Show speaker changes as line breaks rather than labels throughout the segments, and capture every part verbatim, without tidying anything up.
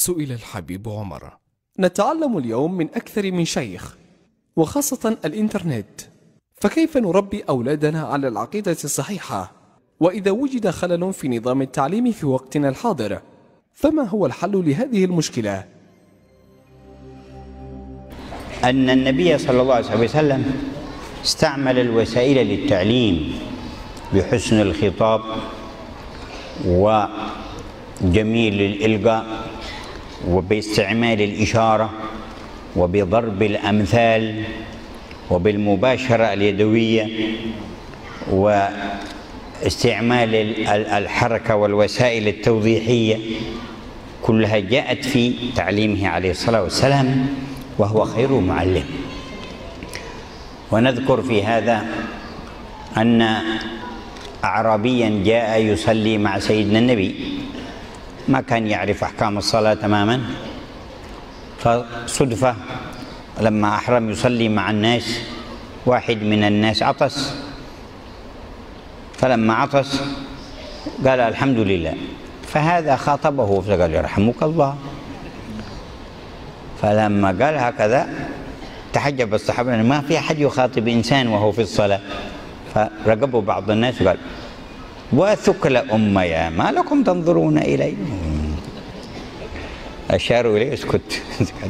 سئل الحبيب عمر:
نتعلم اليوم من أكثر من شيخ، وخاصة الإنترنت، فكيف نربي أولادنا على العقيدة الصحيحة؟ وإذا وجد خلل في نظام التعليم في وقتنا الحاضر، فما هو الحل لهذه المشكلة؟
أن النبي صلى الله عليه وسلم استعمل الوسائل للتعليم بحسن الخطاب وجميل الإلقاء وباستعمال الإشارة وبضرب الأمثال وبالمباشرة اليدوية واستعمال الحركة والوسائل التوضيحية، كلها جاءت في تعليمه عليه الصلاة والسلام، وهو خير معلم. ونذكر في هذا أن أعرابيا جاء يصلي مع سيدنا النبي، ما كان يعرف أحكام الصلاة تماما، فصدفة لما أحرم يصلي مع الناس واحد من الناس عطس، فلما عطس قال الحمد لله، فهذا خاطبه فقال يرحمك الله. فلما قال هكذا تحجب الصحابة، ما في أحد يخاطب إنسان وهو في الصلاة، فرقبوا بعض الناس وقال: وثكل أمي ما لكم تنظرون إلي؟ أشاروا إليه اسكت.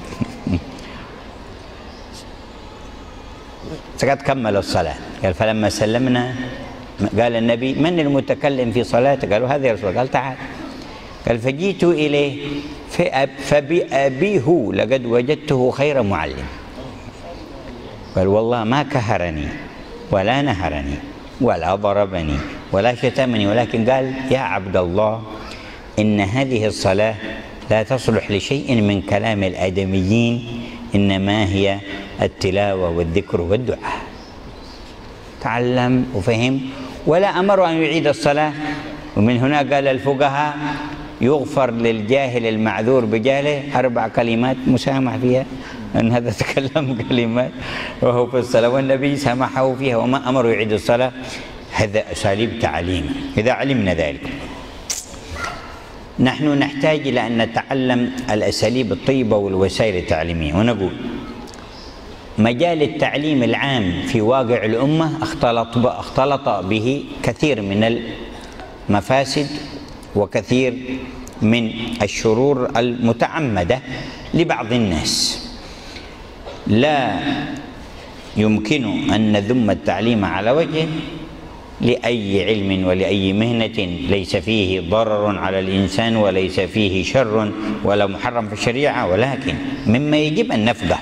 سكت كمل الصلاة. قال: فلما سلمنا قال النبي: من المتكلم في صلاته؟ قالوا: هذا يا رسول الله. قال: تعال. قال: فجئت إليه فبأبيه لقد وجدته خير معلم. قال: والله ما كهرني ولا نهرني ولا ضربني ولا شتمني، ولكن قال: يا عبد الله، إن هذه الصلاة لا تصلح لشيء من كلام الآدميين، إنما هي التلاوة والذكر والدعاء. تعلم وفهم، ولا أمر أن يعيد الصلاة. ومن هنا قال الفقهاء: يغفر للجاهل المعذور بجهله أربع كلمات مسامح فيها، أن هذا تكلم كلمات وهو في الصلاة والنبي سامحه فيها وما أمر يعيد الصلاة. هذا أساليب تعليم. إذا علمنا ذلك نحن نحتاج إلى أن نتعلم الأساليب الطيبة والوسائل التعليمية. ونقول مجال التعليم العام في واقع الأمة اختلط اختلط به كثير من المفاسد وكثير من الشرور المتعمدة لبعض الناس. لا يمكن أن نذم التعليم على وجه لأي علم ولأي مهنة ليس فيه ضرر على الإنسان وليس فيه شر ولا محرم في الشريعة، ولكن مما يجب أن نفقه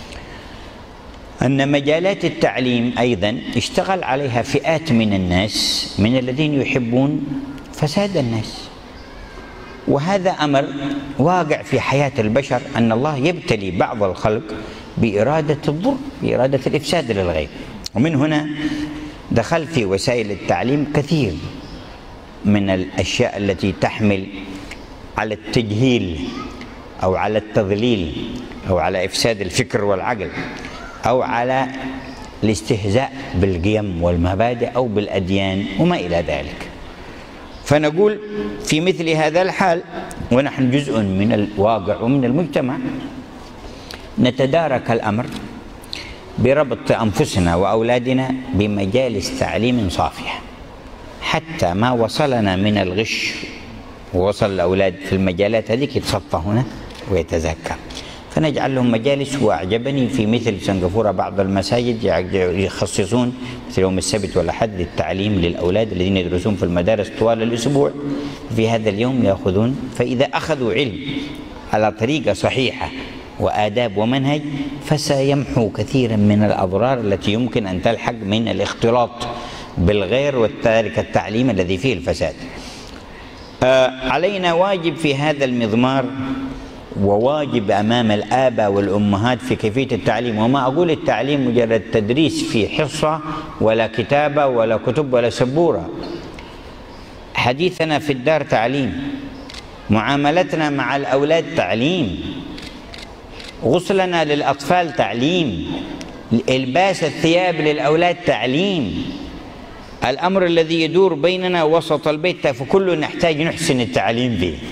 أن مجالات التعليم أيضا اشتغل عليها فئات من الناس من الذين يحبون فساد الناس، وهذا أمر واقع في حياة البشر، أن الله يبتلي بعض الخلق بإرادة الضر، بإرادة الإفساد للغير. ومن هنا دخل في وسائل التعليم كثير من الأشياء التي تحمل على التجهيل أو على التضليل أو على إفساد الفكر والعقل أو على الاستهزاء بالقيم والمبادئ أو بالأديان وما إلى ذلك. فنقول في مثل هذا الحال ونحن جزء من الواقع ومن المجتمع، نتدارك الأمر بربط أنفسنا وأولادنا بمجالس تعليم صافية، حتى ما وصلنا من الغش ووصل الأولاد في المجالات هذه يتصفى هنا ويتزكى. فنجعل لهم مجالس. وأعجبني في مثل سنغافورة بعض المساجد يخصصون مثل يوم السبت والأحد للتعليم للأولاد الذين يدرسون في المدارس طوال الأسبوع، في هذا اليوم يأخذون، فإذا أخذوا علم على طريقة صحيحة وآداب ومنهج فسيمحو كثيرا من الأضرار التي يمكن أن تلحق من الاختلاط بالغير وذلك التعليم الذي فيه الفساد. آه علينا واجب في هذا المضمار وواجب أمام الآباء والأمهات في كيفية التعليم. وما أقول التعليم مجرد تدريس في حصة ولا كتابة ولا كتب ولا سبورة. حديثنا في الدار تعليم، معاملتنا مع الأولاد تعليم، غسلنا للأطفال تعليم، إلباس الثياب للأولاد تعليم، الأمر الذي يدور بيننا وسط البيت فكله نحتاج نحسن التعليم به.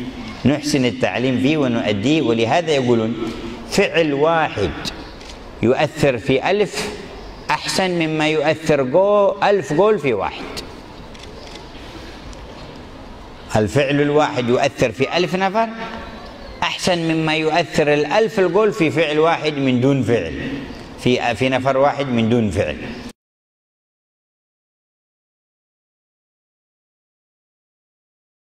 نحسن التعليم فيه ونؤديه. ولهذا يقولون فعل واحد يؤثر في ألف أحسن مما يؤثر جو ألف قول في واحد. الفعل الواحد يؤثر في ألف نفر أحسن مما يؤثر الألف القول في فعل واحد من دون فعل، في في نفر واحد من دون فعل.